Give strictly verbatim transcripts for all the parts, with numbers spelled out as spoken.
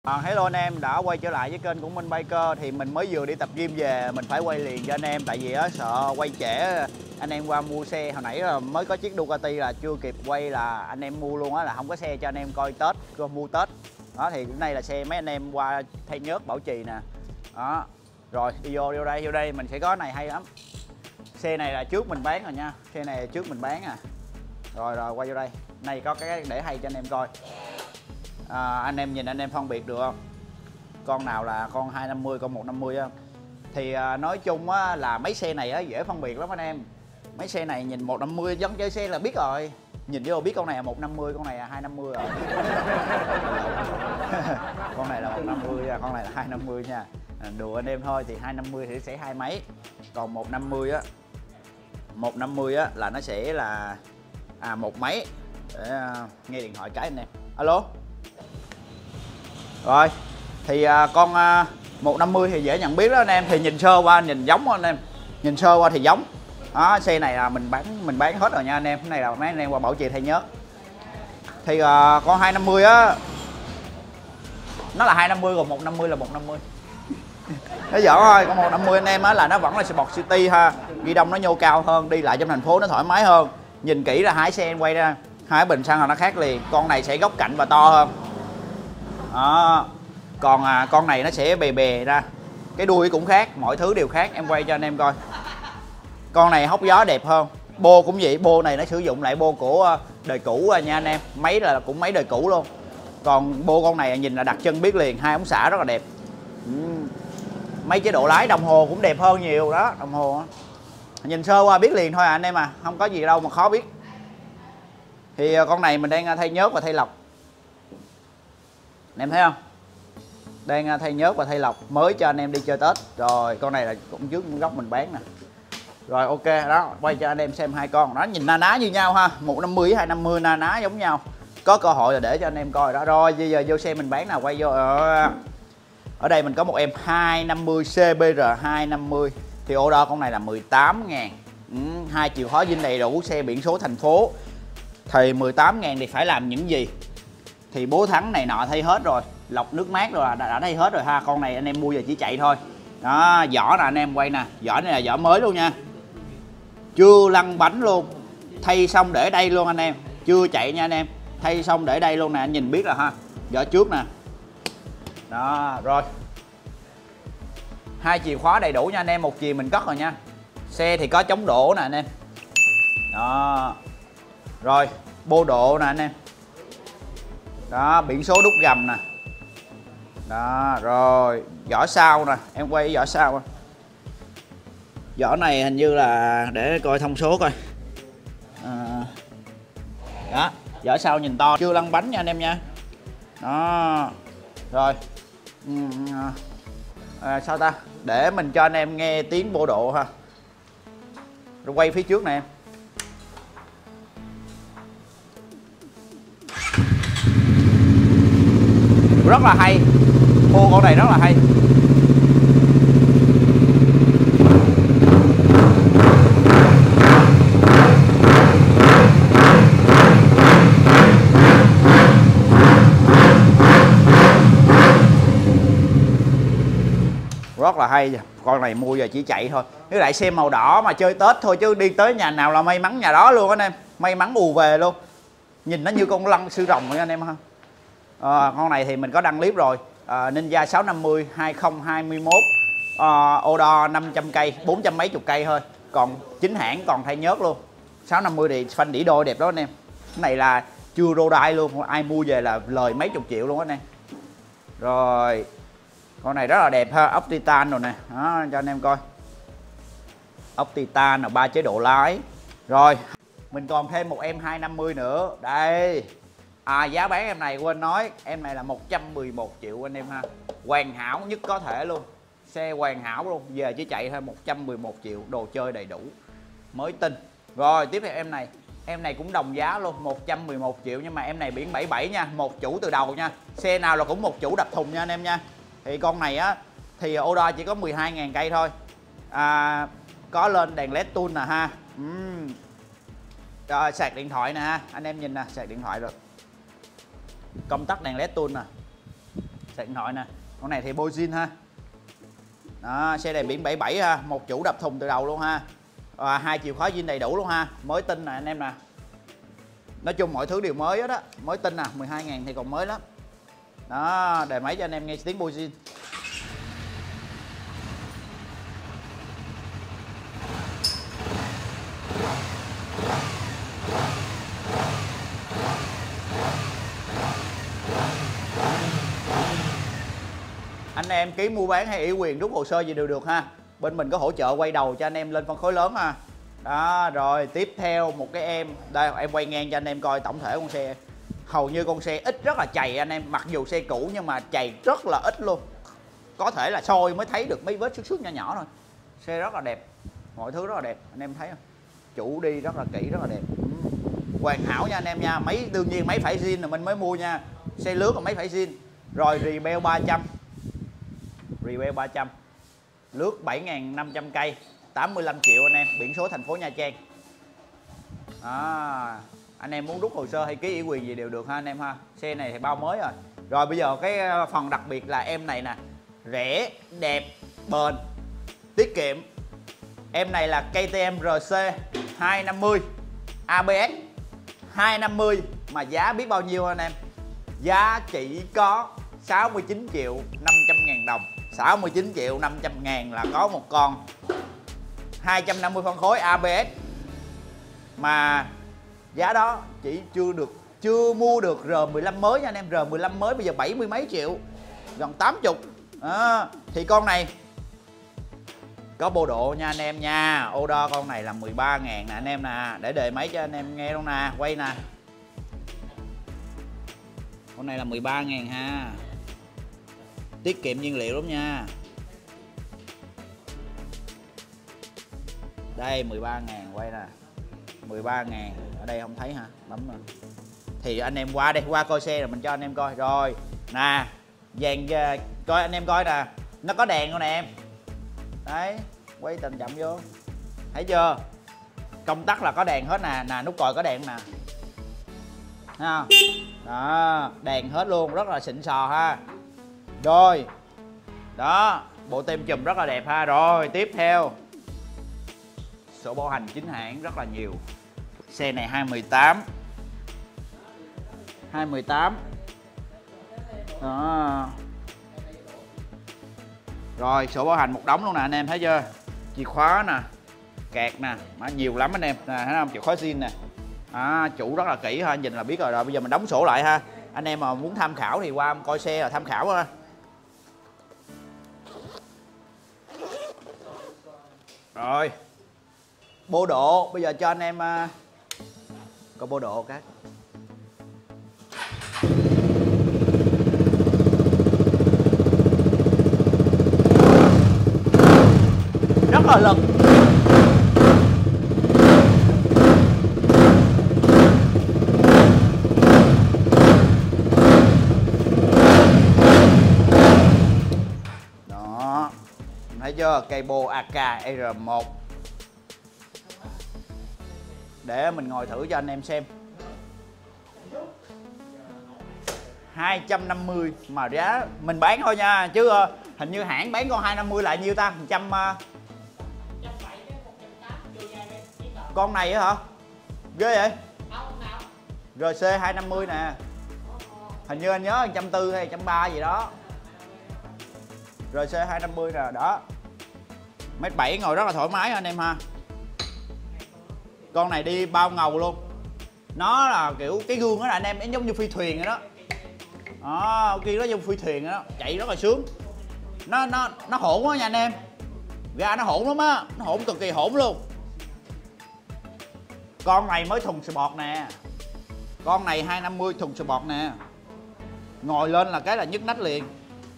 À, hello anh em đã quay trở lại với kênh của Minh Biker. Thì mình mới vừa đi tập gym về, mình phải quay liền cho anh em tại vì á sợ quay trễ anh em qua mua xe. Hồi nãy là mới có chiếc Ducati là chưa kịp quay là anh em mua luôn á, là không có xe cho anh em coi Tết, mua Tết đó. Thì cái này là xe mấy anh em qua thay nhớt bảo trì nè đó. Rồi đi vô vô đây vô đây mình sẽ có này hay lắm. Xe này là trước mình bán rồi nha, xe này là trước mình bán à. Rồi rồi quay vô đây, này có cái để hay cho anh em coi. À, anh em nhìn anh em phân biệt được không, con nào là con hai năm mươi, con một năm mươi không? Thì à, nói chung á, là mấy xe này á, dễ phân biệt lắm anh em. Mấy xe này nhìn một năm mươi giống chơi xe là biết rồi, nhìn vô biết con này là một năm mươi, con này là hai năm mươi rồi. Con này là một năm mươi nha, con này là hai năm mươi nha. À, đùa anh em thôi. Thì hai năm mươi thì sẽ hai mấy, còn một năm mươi á, một năm mươi á là nó sẽ là à một mấy. Để à, nghe điện thoại cái anh em. Alo. Rồi thì à, con à, một năm mươi thì dễ nhận biết đó anh em. Thì nhìn sơ qua nhìn giống anh em, nhìn sơ qua thì giống đó. Xe này là mình bán mình bán hết rồi nha anh em. Cái này là mấy anh em qua bảo trì thay nhớt. Thì à, con hai năm mươi á nó là hai năm mươi, còn một năm mươi là một năm mươi. Nó giỡn thôi. Con một năm mươi anh em á là nó vẫn là Sport City ha, ghi đông nó nhô cao hơn, đi lại trong thành phố nó thoải mái hơn. Nhìn kỹ là hai xe em quay ra, hai bình xăng là nó khác liền. Con này sẽ góc cạnh và to hơn đó. Còn à, con này nó sẽ bè bè ra, cái đuôi cũng khác, mọi thứ đều khác. Em quay cho anh em coi. Con này hốc gió đẹp hơn, bô cũng vậy. Bô này nó sử dụng lại bô của đời cũ nha anh em, máy là cũng máy đời cũ luôn. Còn bô con này nhìn là đặt chân biết liền, hai ống xả rất là đẹp. Ừ. Mấy chế độ lái, đồng hồ cũng đẹp hơn nhiều đó. Đồng hồ nhìn sơ qua biết liền thôi à anh em à, không có gì đâu mà khó biết. Thì con này mình đang thay nhớt và thay lọc, anh em thấy không, đang thay nhớt và thay lọc mới cho anh em đi chơi Tết. Rồi con này là cũng trước góc mình bán nè. Rồi ok đó, quay cho anh em xem hai con đó, nhìn na ná như nhau ha, một năm mươi với hai năm mươi na ná giống nhau. Có cơ hội là để cho anh em coi đó. Rồi bây giờ vô xe mình bán nào, quay vô. Ở đây mình có một em hai năm mươi xê bê rờ hai năm mươi thì order con này là mười tám ngàn. Ừ, hai chìa khóa zin đầy đủ, xe biển số thành phố. Thì mười tám ngàn thì phải làm những gì? Thì bố thắng này nọ thay hết rồi, lọc nước mát rồi là đã, đã thay hết rồi ha. Con này anh em mua giờ chỉ chạy thôi đó. Vỏ nè anh em quay nè, vỏ này là vỏ mới luôn nha, chưa lăn bánh luôn, thay xong để đây luôn anh em, chưa chạy nha anh em, thay xong để đây luôn nè, anh nhìn biết là ha. Vỏ trước nè đó. Rồi hai chìa khóa đầy đủ nha anh em, một chìa mình cất rồi nha. Xe thì có chống đổ nè anh em đó. Rồi bô độ nè anh em đó, biển số đúc gầm nè đó. Rồi vỏ sau nè, em quay vỏ sau. Vỏ này hình như là để coi thông số coi à, đó. Vỏ sau nhìn to, chưa lăn bánh nha anh em nha đó. Rồi à, sao ta, để mình cho anh em nghe tiếng bô độ ha. Rồi quay phía trước nè em. Rất là hay, bô con này rất là hay. Rất là hay. Con này mua giờ chỉ chạy thôi, với lại xem màu đỏ mà chơi Tết thôi, chứ đi tới nhà nào là may mắn nhà đó luôn anh em, may mắn ù về luôn. Nhìn nó như con lăn sư rồng vậy anh em ha. À, con này thì mình có đăng clip rồi, à, Ninja sáu năm mươi hai không hai mốt, à, order năm trăm cây, bốn trăm mấy chục cây thôi, còn chính hãng còn thay nhớt luôn. Sáu năm mươi thì phanh đỉ đôi đẹp đó anh em. Cái này là chưa rô đai luôn, ai mua về là lời mấy chục triệu luôn anh em. Rồi con này rất là đẹp ha, ốc titan rồi nè đó, cho anh em coi. Ốc titan là ba chế độ lái. Rồi mình còn thêm một em hai năm mươi nữa đây. À, giá bán em này quên nói, em này là một trăm mười một triệu anh em ha, hoàn hảo nhất có thể luôn, xe hoàn hảo luôn. Về chỉ chạy thôi, một trăm mười một triệu, đồ chơi đầy đủ, mới tinh. Rồi tiếp theo em này, em này cũng đồng giá luôn, một trăm mười một triệu, nhưng mà em này biển bảy bảy nha, một chủ từ đầu nha. Xe nào là cũng một chủ đập thùng nha anh em nha. Thì con này á thì order chỉ có mười hai ngàn cây thôi. À, có lên đèn led tool nè ha. uhm. Rồi, sạc điện thoại nè ha, anh em nhìn nè, sạc điện thoại rồi. Công tắc đèn led tool nè, điện thoại nè. Con này thì bôi zin ha. Đó, xe này biển bảy bảy ha, một chủ đập thùng từ đầu luôn ha. À, hai chìa khóa zin đầy đủ luôn ha, mới tinh nè anh em nè. Nói chung mọi thứ đều mới hết á, mới tinh nè, mười hai ngàn thì còn mới lắm. Đó, đề máy cho anh em nghe tiếng bôi zin. Anh em ký mua bán hay ủy quyền rút hồ sơ gì đều được ha. Bên mình có hỗ trợ quay đầu cho anh em lên phân khối lớn ha. Đó, rồi tiếp theo một cái em đây, em quay ngang cho anh em coi tổng thể con xe. Hầu như con xe ít rất là chày anh em, mặc dù xe cũ nhưng mà chày rất là ít luôn. Có thể là soi mới thấy được mấy vết xước xước nhỏ nhỏ thôi. Xe rất là đẹp, mọi thứ rất là đẹp, anh em thấy không? Chủ đi rất là kỹ, rất là đẹp. Ừ. Hoàn hảo nha anh em nha. Máy đương nhiên máy phải zin là mình mới mua nha. Xe lướt còn máy phải zin. Rồi rebel ba trăm. Rebel ba trăm. Lướt bảy nghìn năm trăm cây, tám mươi lăm triệu anh em, biển số thành phố Nha Trang. À, anh em muốn rút hồ sơ hay ký ủy quyền gì đều được ha anh em ha. Xe này thì bao mới rồi. Rồi bây giờ cái phần đặc biệt là em này nè, rẻ, đẹp, bền, tiết kiệm. Em này là ca tê em rờ xê hai năm mươi a bê ét hai năm mươi mà giá biết bao nhiêu anh em? Giá chỉ có sáu mươi chín triệu năm trăm ngàn đồng. sáu mươi chín triệu năm trăm ngàn là có một con hai trăm năm mươi phân khối a bê ét. Mà giá đó chỉ chưa được chưa mua được R mười lăm mới nha anh em. R mười lăm mới bây giờ bảy mươi mấy triệu, gần tám mươi. À, thì con này có bộ độ nha anh em nha. Order con này là mười ba ngàn nè anh em nè. Để đề máy cho anh em nghe luôn nè, quay nè. Con này là mười ba ngàn ha. Tiết kiệm nhiên liệu lắm nha. Đây mười ba ngàn, quay nè, mười ba ngàn. Ở đây không thấy hả? Bấm rồi. Thì anh em qua đây, qua coi xe rồi mình cho anh em coi. Rồi nè, dàn coi anh em coi nè. Nó có đèn luôn nè em. Đấy, quay tầm chậm vô. Thấy chưa? Công tắc là có đèn hết nè. Nè, nút còi có đèn nè. Thấy không? Đó, đèn hết luôn, rất là xịn sò ha. Rồi. Đó, bộ tem chùm rất là đẹp ha. Rồi, tiếp theo. Sổ bảo hành chính hãng rất là nhiều. Xe này hai mười tám. hai mười tám. Đó. Rồi, sổ bảo hành một đống luôn nè anh em thấy chưa? Chìa khóa nè, kẹt nè, mà nhiều lắm anh em. Nè, thấy không? Chìa khóa zin nè. À, chủ rất là kỹ ha, nhìn là biết rồi. Rồi bây giờ mình đóng sổ lại ha. Anh em mà muốn tham khảo thì qua coi xe là tham khảo ha. Rồi. Bô độ, bây giờ cho anh em uh, có bô độ cái. Rất là lực. Đó. Thấy chưa? Cây bô a ca R một. Để mình ngồi thử cho anh em xem. hai trăm năm mươi mà giá mình bán thôi nha, chứ uh, hình như hãng bán con hai trăm năm mươi lại nhiêu ta? một trăm uh... con này hả? Ghê vậy? rờ xê hai trăm năm mươi nè. Hình như anh nhớ một trăm bốn mươi hay một trăm ba mươi gì đó. rờ xê hai trăm năm mươi nè, đó. Mét bảy ngồi rất là thoải mái anh em ha. Con này đi bao ngầu luôn. Nó là kiểu cái gương đó là anh em, nó giống như phi thuyền rồi đó. Đó, kia nó giống phi thuyền rồi đó, chạy rất là sướng. Nó nó nó hỗn quá nha anh em. Ga nó hỗn lắm á, nó hỗn cực kỳ hỗn luôn. Con này mới thùng sport nè. Con này hai trăm năm mươi thùng sport nè. Ngồi lên là cái là nhức nách liền.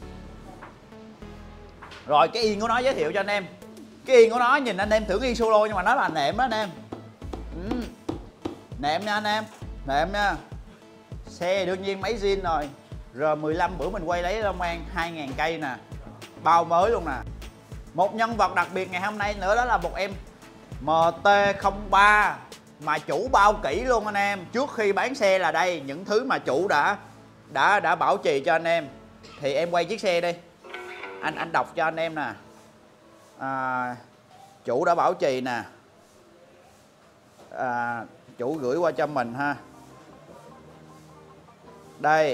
Rồi cái yên của nó giới thiệu cho anh em. Cái yên của nó nhìn anh em tưởng yên solo nhưng mà nó là nệm đó anh em. Ừ. Nệm nha anh em, nệm nha. Xe đương nhiên máy zin rồi. R mười lăm bữa mình quay lấy Long An hai nghìn cây nè. Bao mới luôn nè. Một nhân vật đặc biệt ngày hôm nay nữa đó là một em M T không ba mà chủ bao kỹ luôn anh em. Trước khi bán xe là đây những thứ mà chủ đã đã đã bảo trì cho anh em. thì em quay chiếc xe đi, anh anh đọc cho anh em nè. À, chủ đã bảo trì nè, à, chủ gửi qua cho mình ha. Đây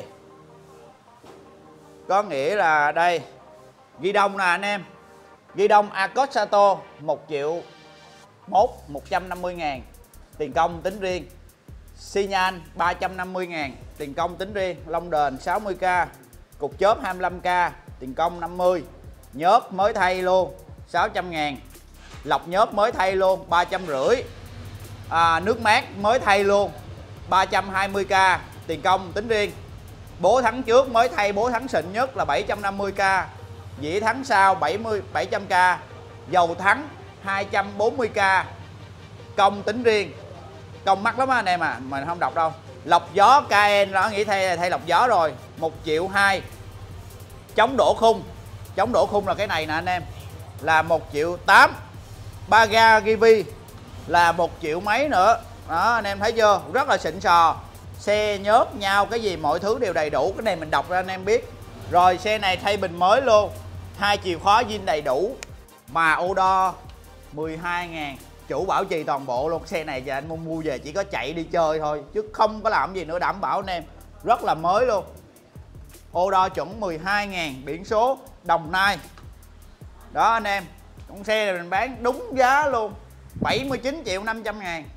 có nghĩa là đây ghi đông nè anh em, ghi đông Accorsato một triệu mốt, một trăm năm mươi ngàn tiền công tính riêng, xi nhan ba trăm năm mươi ngàn tiền công tính riêng, lông đền sáu mươi k, cục chớp hai mươi lăm k tiền công năm mươi, nhớt mới thay luôn sáu trăm ngàn, lọc nhớt mới thay luôn ba trăm rưỡi, à, nước mát mới thay luôn ba trăm hai mươi k tiền công tính riêng, bố thắng trước mới thay bố thắng xịn nhất là bảy trăm năm mươi k, dĩa thắng sau bảy mươi bảy trăm k, dầu thắng hai trăm bốn mươi k công tính riêng. Công mắc lắm anh em à, mình không đọc đâu. Lọc gió ca en đó, nghĩ thay thay lọc gió rồi, một triệu hai. Chống đổ khung, chống đổ khung là cái này nè anh em, là một triệu tám. Ba ga Givi là một triệu mấy nữa. Đó anh em thấy chưa, rất là xịn sò. Xe nhớt nhau cái gì mọi thứ đều đầy đủ, cái này mình đọc ra anh em biết. Rồi xe này thay bình mới luôn, hai chìa khóa zin đầy đủ, mà ô đo mười hai ngàn, chủ bảo trì toàn bộ luôn. Xe này giờ anh mua mua về chỉ có chạy đi chơi thôi chứ không có làm gì nữa, đảm bảo anh em rất là mới luôn. Ô đo chuẩn mười hai ngàn, biển số Đồng Nai. Đó anh em, con xe này mình bán đúng giá luôn, bảy mươi chín triệu năm trăm ngàn,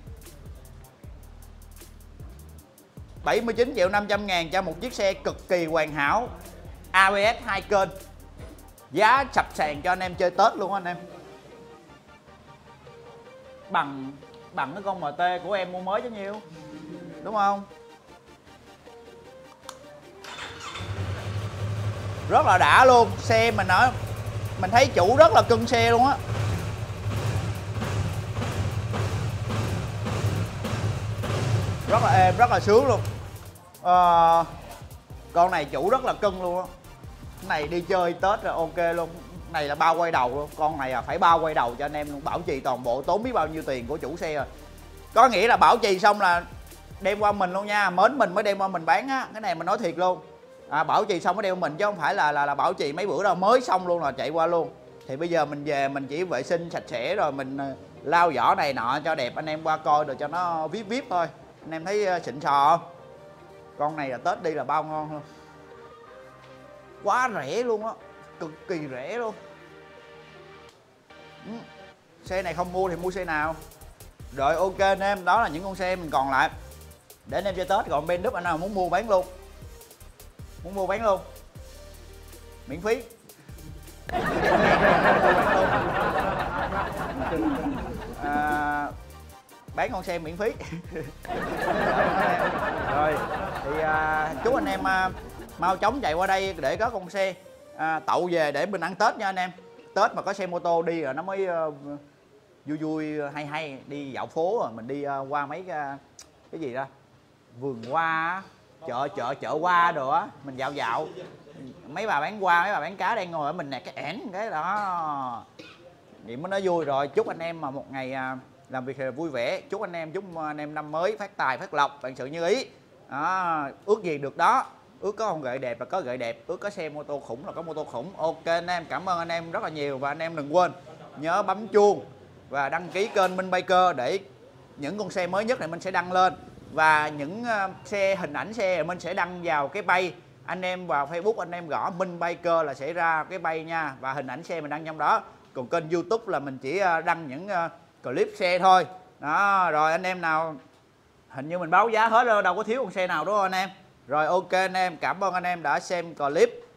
bảy mươi chín triệu năm trăm ngàn cho một chiếc xe cực kỳ hoàn hảo, a bê ét hai kênh, giá sập sàn cho anh em chơi Tết luôn anh em. Bằng bằng cái con em tê của em mua mới chứ nhiêu, đúng không? Rất là đã luôn. Xe mình nói mình thấy chủ rất là cưng xe luôn á. Rất là êm, rất là sướng luôn. à, Con này chủ rất là cưng luôn á. Cái này đi chơi Tết là ok luôn. Cái này là bao quay đầu luôn. Con này là phải bao quay đầu cho anh em luôn. Bảo trì toàn bộ tốn biết bao nhiêu tiền của chủ xe rồi. Có nghĩa là bảo trì xong là đem qua mình luôn nha. Mến mình mới đem qua mình bán á. Cái này mình nói thiệt luôn. À, bảo trì xong mới đem mình chứ không phải là là, là bảo trì mấy bữa đâu, mới xong luôn là chạy qua luôn. Thì bây giờ mình về mình chỉ vệ sinh sạch sẽ rồi mình lau vỏ này nọ cho đẹp, anh em qua coi rồi cho nó vip vip thôi. Anh em thấy xịn sò không? Con này là Tết đi là bao ngon luôn. Quá rẻ luôn á, cực kỳ rẻ luôn. Ừ. Xe này không mua thì mua xe nào. Rồi ok anh em, đó là những con xe mình còn lại để anh em chơi Tết. Còn bên Đức anh nào muốn mua bán luôn, muốn mua bán luôn miễn phí. À, bán con xe miễn phí. Rồi thì à, chúc anh em à, mau chóng chạy qua đây để có con xe à, tậu về để mình ăn Tết nha anh em. Tết mà có xe mô tô đi rồi nó mới uh, vui vui hay hay. Đi dạo phố rồi mình đi uh, qua mấy cái, cái gì đó vườn hoa, chợ chợ chợ hoa đồ á, mình dạo dạo. Mấy bà bán hoa, mấy bà bán cá đang ngồi ở mình nè, cái ẻn cái đó vậy mới nói vui. Rồi chúc anh em mà một ngày uh, làm việc vui vẻ. Chúc anh em, chúc anh em năm mới phát tài phát lộc, vạn sự như ý. Đó, ước gì được đó. Ước có con gậy đẹp là có gậy đẹp, ước có xe mô tô khủng là có mô tô khủng. Ok anh em, cảm ơn anh em rất là nhiều. Và anh em đừng quên nhớ bấm chuông và đăng ký kênh Minh Biker để những con xe mới nhất này mình sẽ đăng lên. Và những uh, xe hình ảnh xe mình sẽ đăng vào cái bay. Anh em vào Facebook anh em gõ Minh Biker là sẽ ra cái bay nha. Và hình ảnh xe mình đăng trong đó. Còn kênh YouTube là mình chỉ uh, đăng những uh, clip xe thôi. Đó, rồi anh em nào hình như mình báo giá hết rồi, đâu có thiếu con xe nào đúng không anh em. Rồi ok anh em, cảm ơn anh em đã xem clip.